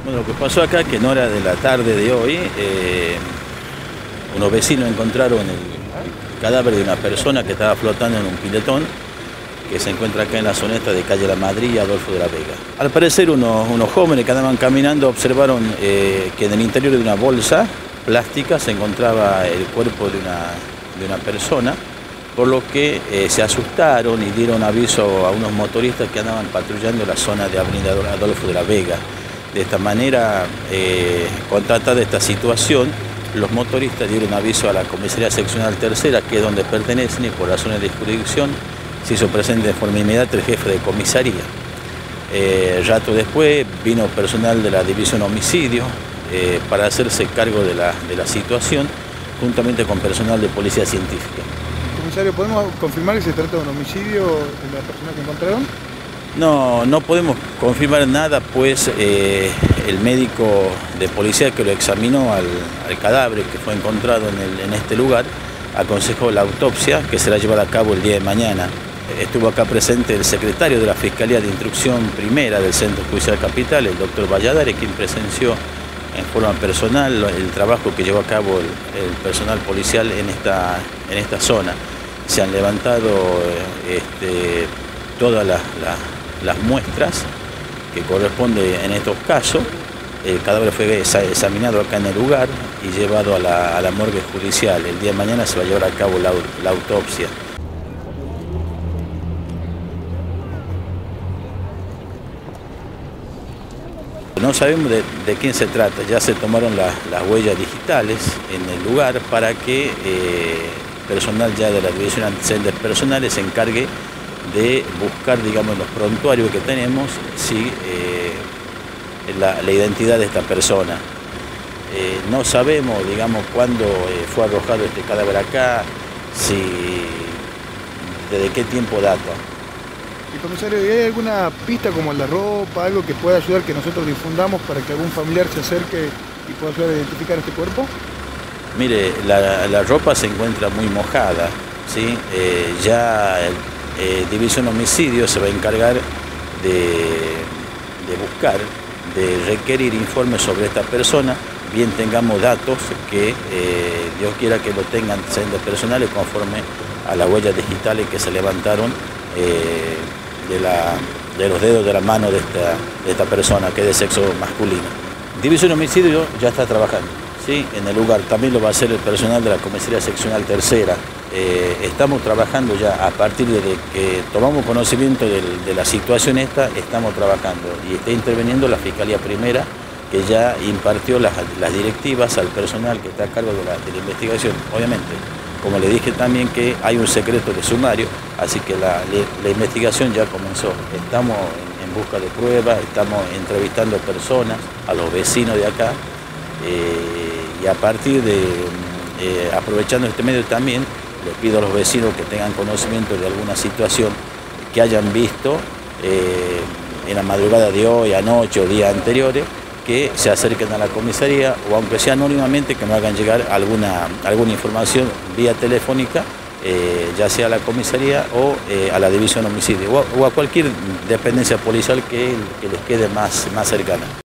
Bueno, lo que pasó acá, que en hora de la tarde de hoy, unos vecinos encontraron el cadáver de una persona que estaba flotando en un piletón que se encuentra acá en la zona esta de calle La Madrid, Adolfo de la Vega. Al parecer unos jóvenes que andaban caminando observaron que en el interior de una bolsa plástica se encontraba el cuerpo de una persona, por lo que se asustaron y dieron aviso a unos motoristas que andaban patrullando la zona de Avenida Adolfo de la Vega. De esta manera, contratada esta situación, los motoristas dieron aviso a la Comisaría Seccional Tercera, que es donde pertenecen, y por razones de jurisdicción se hizo presente de forma inmediata el jefe de comisaría. Rato después vino personal de la División Homicidio para hacerse cargo de la situación, juntamente con personal de Policía Científica. Comisario, ¿podemos confirmar que se trata de un homicidio de la persona que encontraron? No podemos confirmar nada, pues el médico de policía que lo examinó al cadáver que fue encontrado en este lugar aconsejó la autopsia, que será llevada a cabo el día de mañana. Estuvo acá presente el secretario de la Fiscalía de Instrucción Primera del Centro Judicial Capital, el doctor Valladares, quien presenció en forma personal el trabajo que llevó a cabo el personal policial en esta zona. Se han levantado todas las muestras que corresponden en estos casos. El cadáver fue examinado acá en el lugar y llevado a la morgue judicial. El día de mañana se va a llevar a cabo la autopsia. No sabemos de quién se trata. Ya se tomaron las huellas digitales en el lugar para que personal ya de la División de Antecedentes Personales se encargue de buscar, digamos, los prontuarios que tenemos, si la identidad de esta persona. No sabemos, digamos, cuándo fue arrojado este cadáver acá, desde qué tiempo data. Y comisario, ¿hay alguna pista como la ropa, algo que pueda ayudar, que nosotros difundamos para que algún familiar se acerque y pueda ayudar a identificar este cuerpo? Mire, la ropa se encuentra muy mojada, ¿sí? Ya División Homicidio se va a encargar de buscar, de requerir informes sobre esta persona, bien tengamos datos que Dios quiera que lo tengan antecedentes personales conforme a las huellas digitales que se levantaron de los dedos de la mano de esta persona, que es de sexo masculino. División Homicidio ya está trabajando, ¿sí? En el lugar. También lo va a hacer el personal de la Comisaría Seccional Tercera. Estamos trabajando ya, a partir de que tomamos conocimiento de la situación esta, estamos trabajando y está interviniendo la Fiscalía Primera, que ya impartió las directivas al personal que está a cargo de la investigación. Obviamente, como le dije también, que hay un secreto de sumario, así que la investigación ya comenzó. Estamos en busca de pruebas, estamos entrevistando personas, a los vecinos de acá, y a partir aprovechando este medio también, les pido a los vecinos que tengan conocimiento de alguna situación que hayan visto en la madrugada de hoy, anoche o días anteriores, que se acerquen a la comisaría, o aunque sea anónimamente, que nos hagan llegar alguna información vía telefónica, ya sea a la comisaría o a la División Homicidio, o a cualquier dependencia policial que les quede más cercana.